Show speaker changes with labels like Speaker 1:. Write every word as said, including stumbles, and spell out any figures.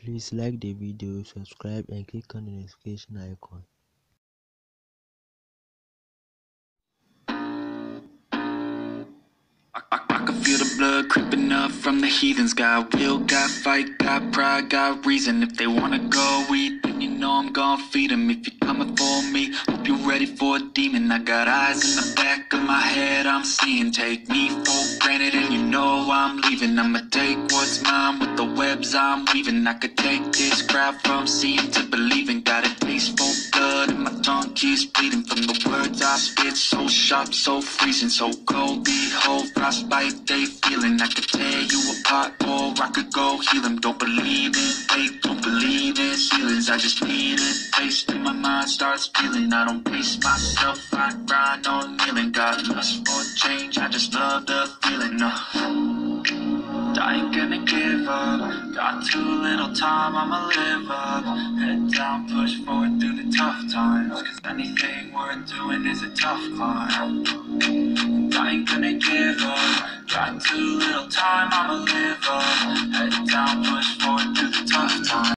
Speaker 1: Please like the video, subscribe and click on the notification icon.
Speaker 2: I, I, I can feel the blood creeping up from the heathens. Got will, got fight, got pride, got reason. If they wanna go eat, then you know I'm gon' feed them. If you're coming for me, hope you're ready for a demon. I got eyes in the back of my head, I'm seeing. Take me for granted and you know I'm leaving. I'ma take what's mine with the webs I'm weaving. I could take this crowd from seeing to believing. Got a taste for blood and my tongue keeps bleeding. From the words I spit, so sharp, so freezing, so cold. Behold, frostbite they feeling. I could tear you apart or I could go heal them. Don't believe in fate, don't believe in ceilings. I just need a taste and my mind starts feeling. I don't pace myself, I grind on kneeling. Got lust for change, I just love the feeling. uh. I ain't gonna give up. Got too little time, I'ma live up. Head down, push forward through the tough times. Cause anything worth doing is a tough climb. I ain't gonna give up. Got too little time, I'ma live up. Head down, push forward through the tough times.